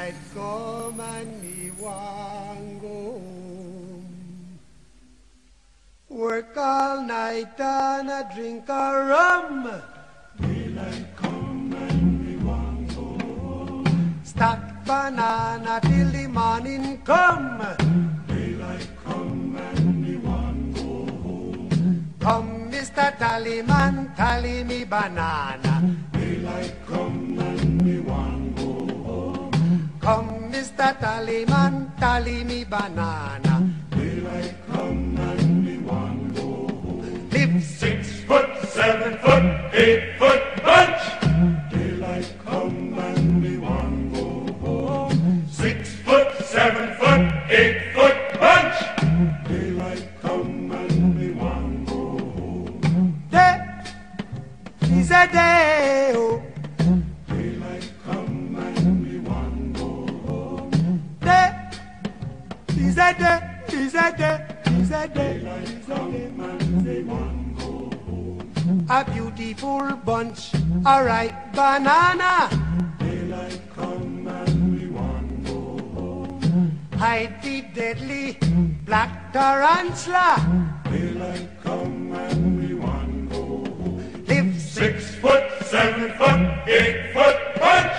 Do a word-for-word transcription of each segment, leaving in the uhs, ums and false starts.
Daylight come and me want go home. Work all night and a drink a rum. Daylight come and me want go home. Stack banana till the morning come. Daylight come and me want go home. Come, Mister Tallyman, tally me banana. Daylight come and me want go home. Come, Mister Tallyman, tally me banana. Daylight come and me want go home. Live Six foot, seven foot, eight foot bunch. Daylight come and me want go home. Six foot, seven foot, eight foot bunch. Daylight come and me want go home. day is a day, oh. Daylight come and me want go home. Day is a day, is a day, is a day, Daylight is a come day. and me want go home. A beautiful bunch, a ripe banana. Daylight come and me want go home. Hide the deadly black tarantula. Daylight come and me want go home. Live Six foot, seven foot, eight foot bunch.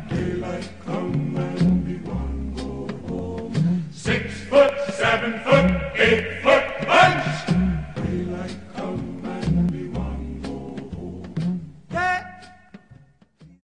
Daylight come and me want go home. Six foot, seven foot,